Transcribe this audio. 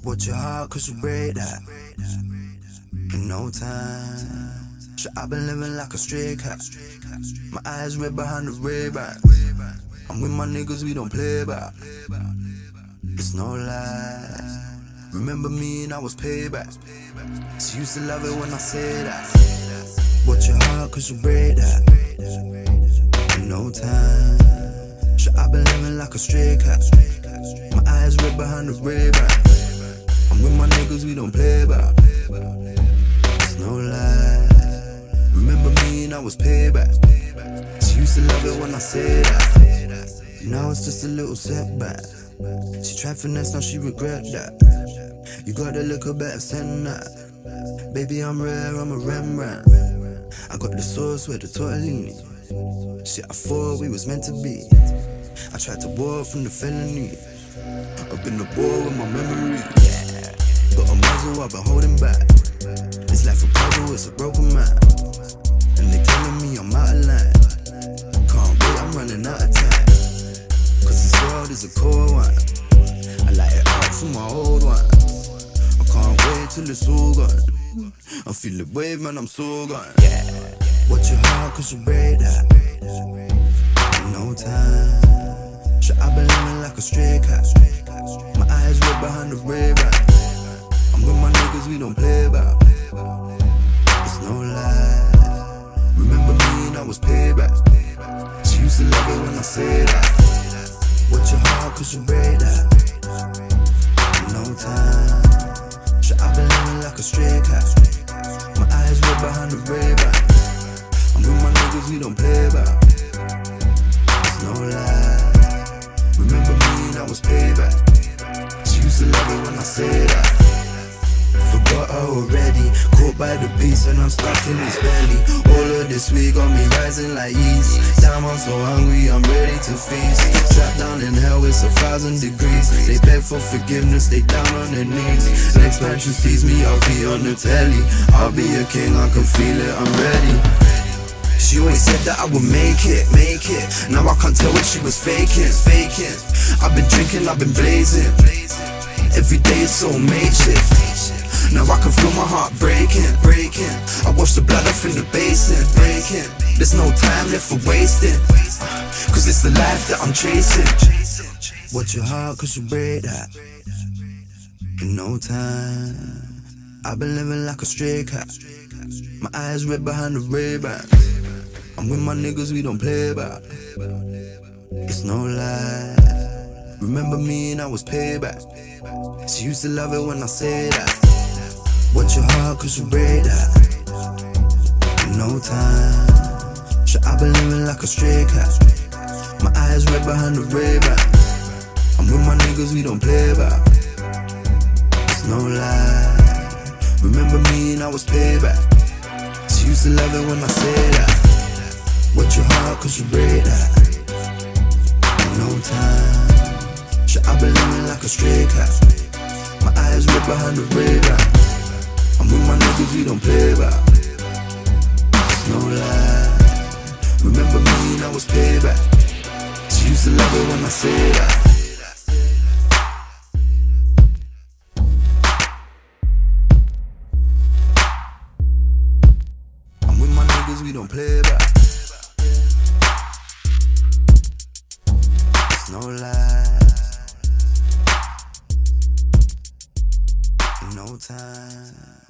Watch your heart, cause you break that in no time. Shit, I've been living like a stray cat. My eyes red behind the Ray-Ban. I'm with my niggas, we don't play back. It's no lie. Remember me and I was payback. She used to love it when I say that. Watch your heart, cause you break that in no time. Shit, I've been living like a stray cat. My eyes red behind the Ray-Ban. I'm with my niggas, we don't play back. It's no lie. Remember me and I was payback. She used to love it when I say that. Now it's just a little setback. She tried finesse, now she regret that. You gotta look a better than that. Baby, I'm rare, I'm a Rembrandt. I got the sauce with the tortellini. Shit, I thought we was meant to be. I tried to walk from the felony. Up in the ball with my memory. Got a muzzle, I've been holding back. It's like a puzzle, it's a broken man. And they telling me I'm out of line. Can't wait, I'm running out of time. Cause this world is a cold one. I light it up for my old one. I can't wait till it's all gone. I'm feeling wave, man, I'm so gone. Watch your heart, cause you break that in no time. Shit, I've been living like a stray cat. My eyes red behind the Ray-Ban. I'm with my niggas, we don't play back. It's no lie. Remember me and I was payback. She used to love it when I say that. Watch your heart, cause you break that in no time. Shit, I've been living like a stray cat. My eyes red behind the Ray-Ban. I'm with my niggas, we don't play back. It's no lie. Remember me and I was payback. She used to love it when I say that. Forgot her already, caught by the beast and I'm stuck in his belly. All of this week got me rising like yeast. Damn, I'm so hungry, I'm ready to feast. Trapped down in hell, it's 1,000 degrees. They beg for forgiveness, they down on their knees. Next man should tease me, I'll be on the telly. I'll be a king, I can feel it, I'm ready. She always said that I would make it. Now I can't tell what she was faking. I've been drinking, I've been blazing. Every day it's so makeshift. Now I can feel my heart breaking. I wash the blood off in the basin. There's no time left for wasting. Cause it's the life that I'm chasing. Watch your heart, cause you break that in no time. I've been living like a stray cat. My eyes red behind the Ray-Ban. I'm with my niggas, we don't play back. It's no lie. Remember me and I was payback. She used to love it when I say that. Watch your heart, cause you break that in no time. Shit, I've been living like a stray cat. My eyes red behind the Ray-Ban. I'm with my niggas, we don't play back. It's no lie. Remember me and I was payback. She used to love it when I say that. Watch your heart, cause you break that in no time. Shit, I've been living like a stray cat. My eyes red behind the Ray-Ban. I'm with my niggas, we don't play back. It's no lie. Remember me and I was payback. She used to love it when I say that. I'm with my niggas, we don't play back. It's no lie. In no time.